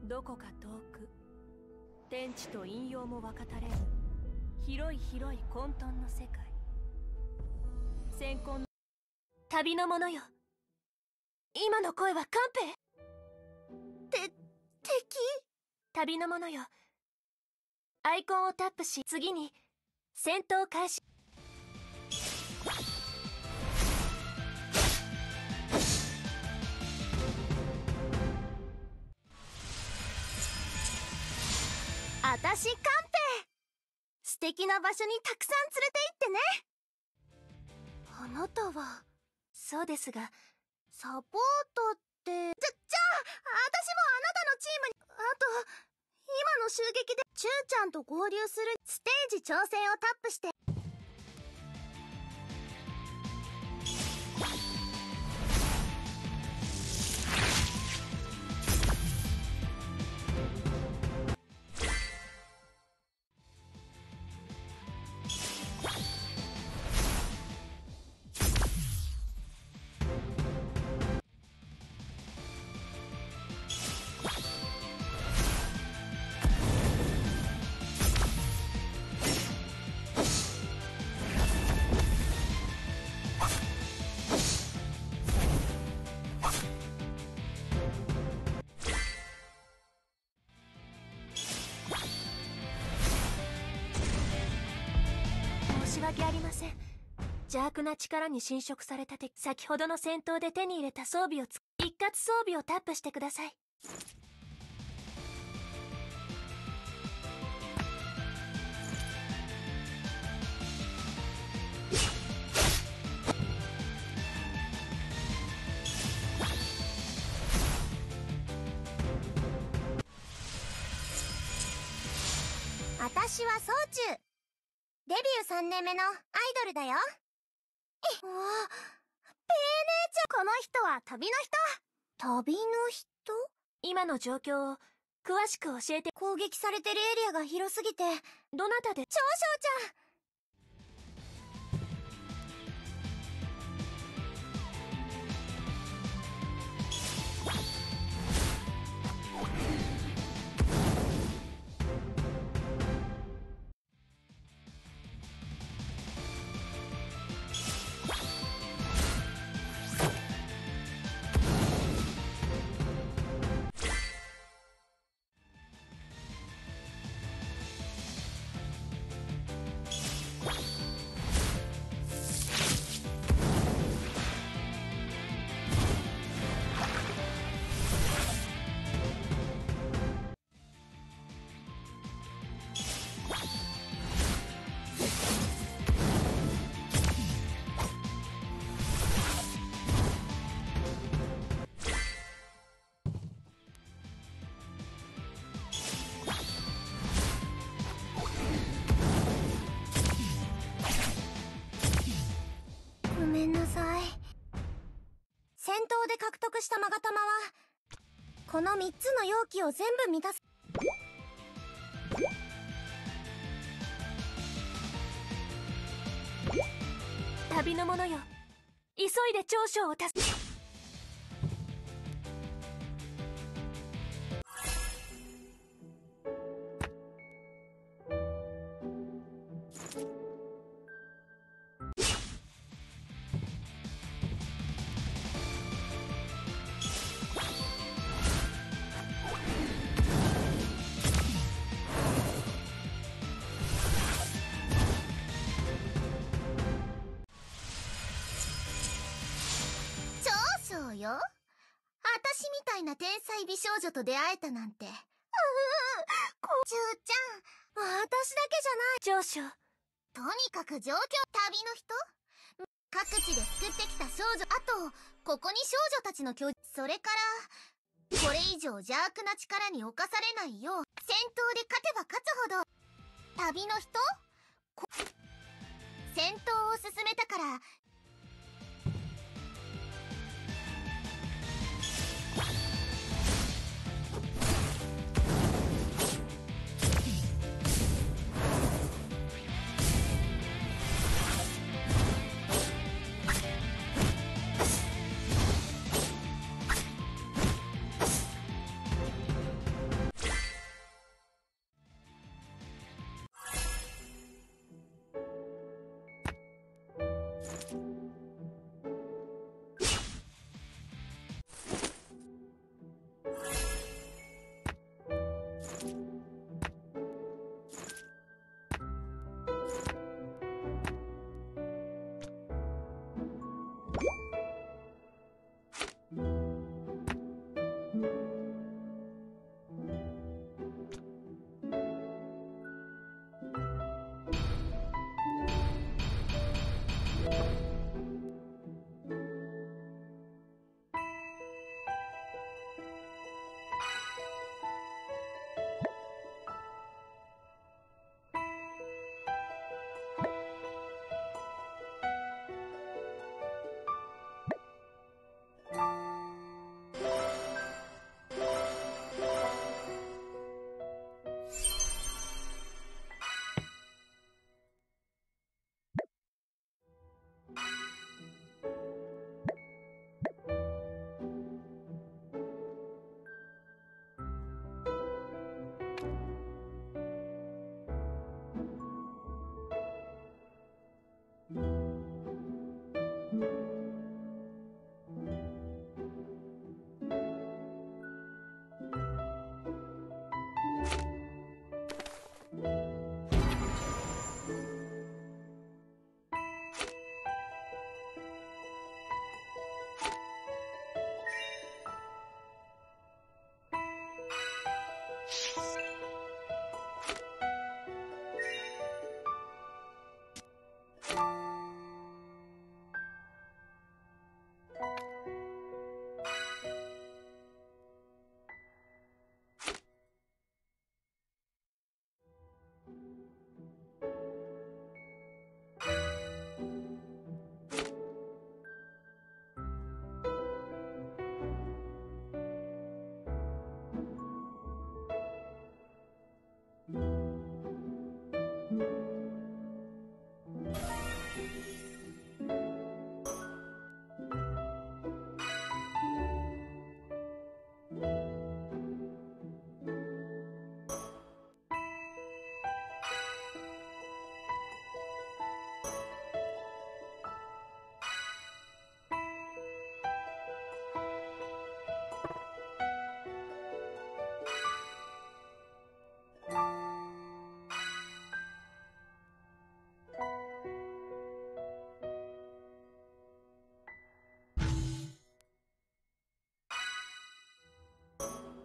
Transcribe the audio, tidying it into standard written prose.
どこか遠く、天地と陰陽も分かたれぬ広い広い混沌の世界。先行の旅の者よ、今の声はカンペ？敵？旅の者よ、アイコンをタップし、次に戦闘開始。あたしカンペ、素敵な場所にたくさん連れて行ってね。あなたは。そうですが、サポートって。じゃあ、私もあなたのチームに。あと、今の襲撃で、チューちゃんと合流するステージ挑戦をタップして。申し訳ありません。邪悪な力に侵食された敵、先ほどの戦闘で手に入れた装備を一括装備をタップしてください。私は総中。デビュー3年目のアイドルだよ。わあ、ペー姉ちゃん。この人は旅の人。旅の人？今の状況を詳しく教えて。攻撃されてるエリアが広すぎて。どなたで？長少ちゃん。ごめんなさい。戦闘で獲得した勾玉はこの3つの容器を全部満たす。旅の者よ、急いで長所を助け。そうよ。私みたいな天才美少女と出会えたなんて。ちゅうちゃん、私だけじゃない。長所。とにかく状況、旅の人？各地で救ってきた少女、あと、ここに少女たちのそれから、これ以上邪悪な力に侵されないよう、戦闘で勝てば勝つほど、旅の人？戦闘を進めたから、 う